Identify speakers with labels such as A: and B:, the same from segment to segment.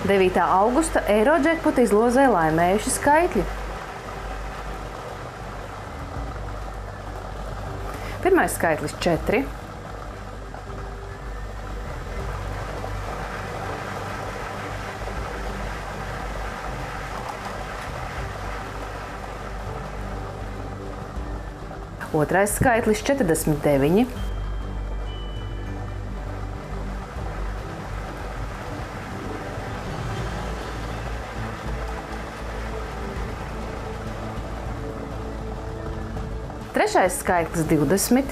A: 9. augusta Eirojackpot izlozē laimējuši skaitļi. Pirmais skaitlis 4. Otrais skaitlis 49. Trešais skaitlis 20.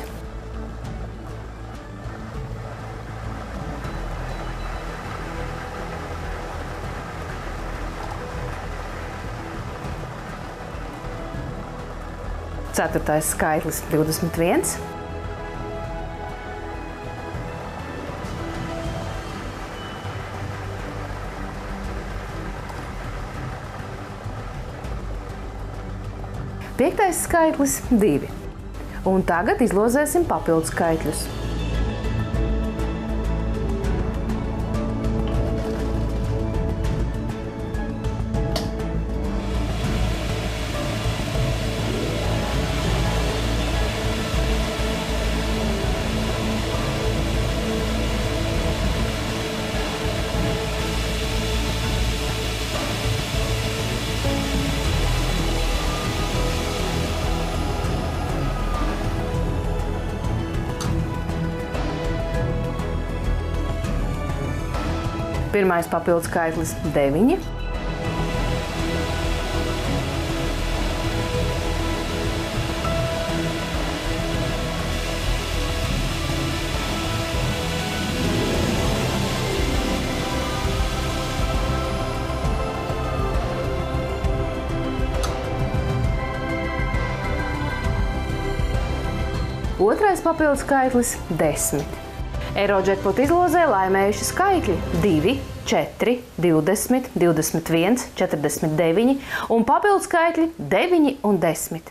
A: Ceturtais skaitlis 21. Piektais skaitlis 2. Un tagad izlozēsim papildu skaitļus. Pirmais papildu skaitlis 9. Otrais papildu skaitlis 10. Eirojackpot izlozē laimējuši skaitļi 2, 4, 20, 21, 49 un papildu skaitļi 9 un 10.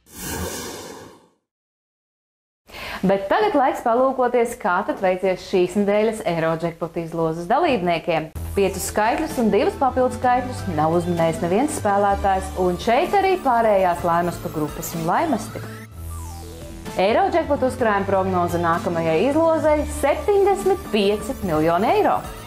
A: Bet tagad laiks palūkoties, kā tad veicies šīs nedēļas Eirojackpot izlozes dalībniekiem. 5 skaitļus un 2 papildu skaitļus nav uzminējis neviens spēlētājs, un šeit arī pārējās laimestu grupas un laimesti. Eirojackpot uzkrājuma prognoze nākamajai izlozei 75 miljoni eiro.